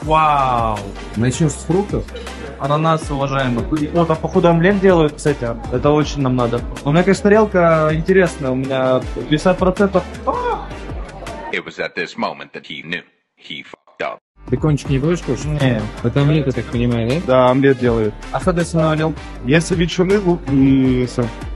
Вау! Начнем с фруктов. Ананас, уважаемый. Вот, а походу омлет делают, кстати. Это очень нам надо. У меня, конечно, тарелка интересная. У меня 50%. It was at this moment that he knew he fucked up. Бекончик не будешь кушать? Не. Это омлет, я так понимаю, да? Да, омлет делают. А что ты сегодня варил? Есть ветчины, лук и мясо.